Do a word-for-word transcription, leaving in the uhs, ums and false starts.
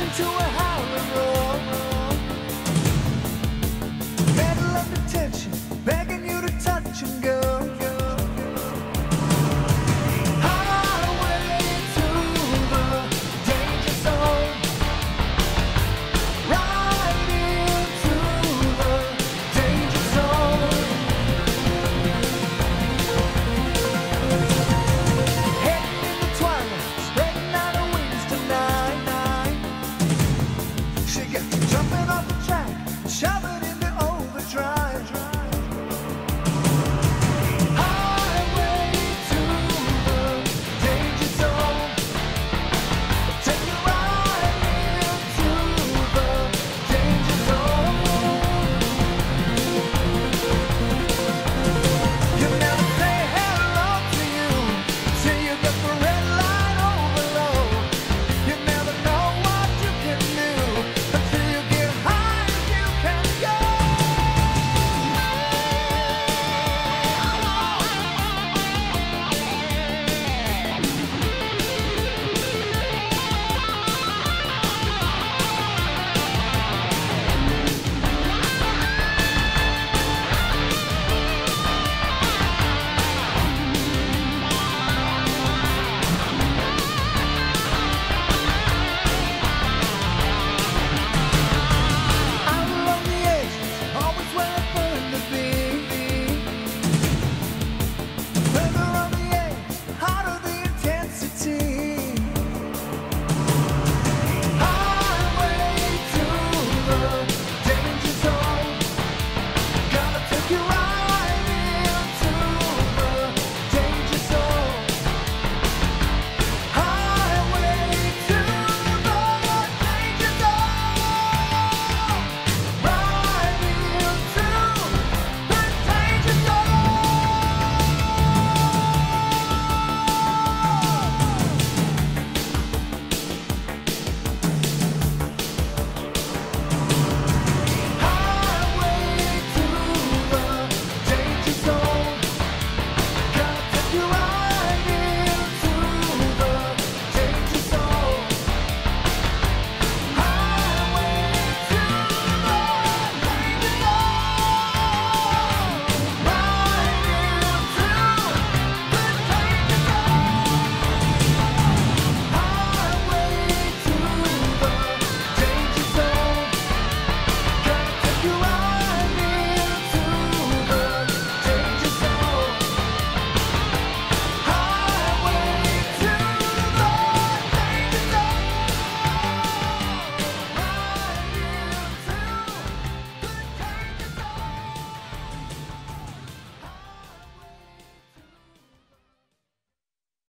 listen to a howling roar. Metal of detention, begging you to touch and go. Highway to the danger zone. Right into the danger zone. Heading in the twilight, spreading out her wings tonight. She gets jumping off the track, shoving into overdrive. Highway to the danger zone. Take you right into the danger zone. You never say hello to you till you get forever.